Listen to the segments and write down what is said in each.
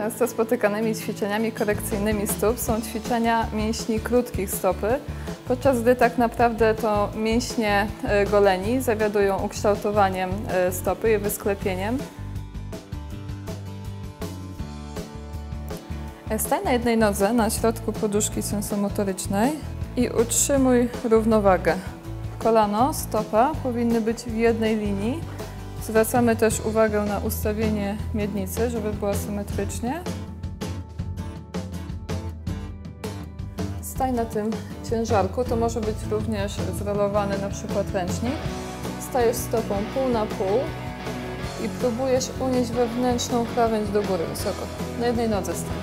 Często spotykanymi ćwiczeniami korekcyjnymi stóp są ćwiczenia mięśni krótkich stopy, podczas gdy tak naprawdę to mięśnie goleni zawiadują ukształtowaniem stopy i wysklepieniem. Stań na jednej nodze na środku poduszki sensomotorycznej i utrzymuj równowagę. Kolano, stopa powinny być w jednej linii. Zwracamy też uwagę na ustawienie miednicy, żeby była symetrycznie. Stań na tym ciężarku, to może być również zrolowany na przykład ręcznik. Stajesz stopą pół na pół i próbujesz unieść wewnętrzną krawędź do góry wysoko. Na jednej nodze stań.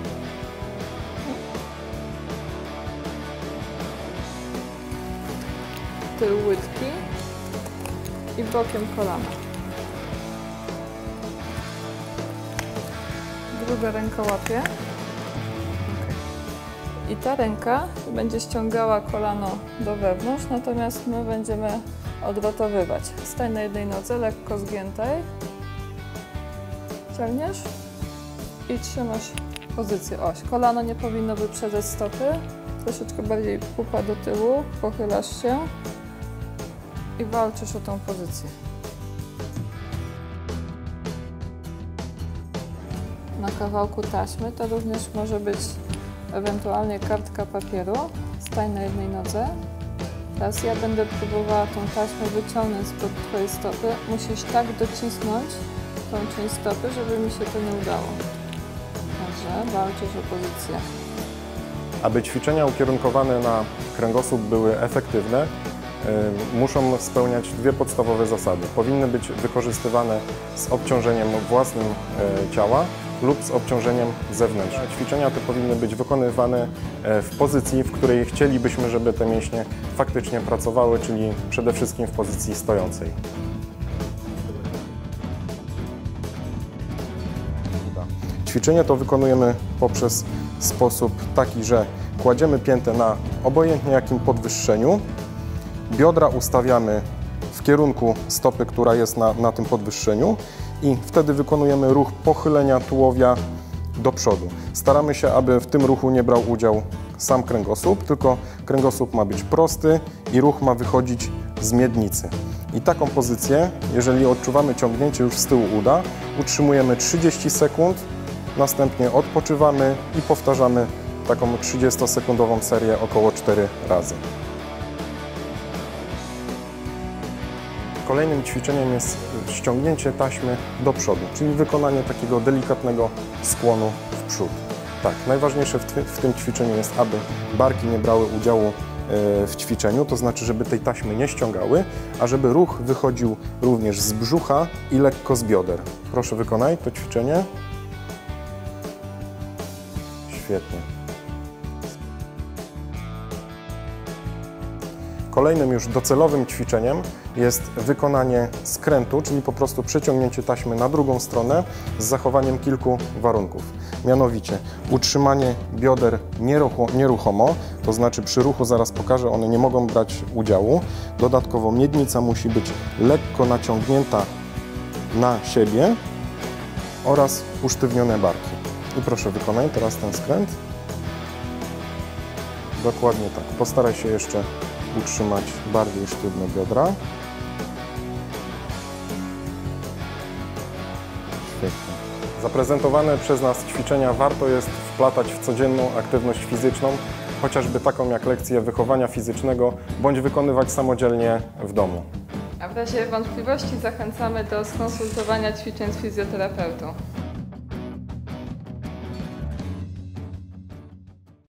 Tył łydki i bokiem kolana. Druga ręka łapie. I ta ręka będzie ściągała kolano do wewnątrz, natomiast my będziemy odrotowywać. Stań na jednej nodze, lekko zgiętej. Ciągniesz i trzymasz pozycję oś. Kolano nie powinno wyprzedzać stopy. Troszeczkę bardziej pupa do tyłu, pochylasz się i walczysz o tą pozycję. Na kawałku taśmy to również może być ewentualnie kartka papieru. Stań na jednej nodze. Teraz ja będę próbowała tą taśmę wyciągnąć spod twojej stopy. Musisz tak docisnąć tą część stopy, żeby mi się to nie udało. Dobrze, walczysz o pozycję. Aby ćwiczenia ukierunkowane na kręgosłup były efektywne, muszą spełniać dwie podstawowe zasady. Powinny być wykorzystywane z obciążeniem własnym ciała lub z obciążeniem zewnętrznym. Ćwiczenia te powinny być wykonywane w pozycji, w której chcielibyśmy, żeby te mięśnie faktycznie pracowały, czyli przede wszystkim w pozycji stojącej. Ćwiczenie to wykonujemy poprzez sposób taki, że kładziemy piętę na obojętnie jakim podwyższeniu, biodra ustawiamy w kierunku stopy, która jest na tym podwyższeniu i wtedy wykonujemy ruch pochylenia tułowia do przodu. Staramy się, aby w tym ruchu nie brał udział sam kręgosłup, tylko kręgosłup ma być prosty i ruch ma wychodzić z miednicy. I taką pozycję, jeżeli odczuwamy ciągnięcie już z tyłu uda, utrzymujemy 30 sekund, następnie odpoczywamy i powtarzamy taką 30-sekundową serię około 4 razy. Kolejnym ćwiczeniem jest ściągnięcie taśmy do przodu, czyli wykonanie takiego delikatnego skłonu w przód. Tak, najważniejsze w tym ćwiczeniu jest, aby barki nie brały udziału w ćwiczeniu, to znaczy, żeby tej taśmy nie ściągały, a żeby ruch wychodził również z brzucha i lekko z bioder. Proszę, wykonaj to ćwiczenie. Świetnie. Kolejnym już docelowym ćwiczeniem jest wykonanie skrętu, czyli po prostu przeciągnięcie taśmy na drugą stronę z zachowaniem kilku warunków. Mianowicie utrzymanie bioder nieruchomo, to znaczy przy ruchu, zaraz pokażę, one nie mogą brać udziału. Dodatkowo miednica musi być lekko naciągnięta na siebie oraz usztywnione barki. I proszę, wykonaj teraz ten skręt. Dokładnie tak. Postaraj się jeszcze utrzymać bardziej sztywne biodra. Świetnie. Zaprezentowane przez nas ćwiczenia warto jest wplatać w codzienną aktywność fizyczną, chociażby taką jak lekcje wychowania fizycznego, bądź wykonywać samodzielnie w domu. A w razie wątpliwości zachęcamy do skonsultowania ćwiczeń z fizjoterapeutą.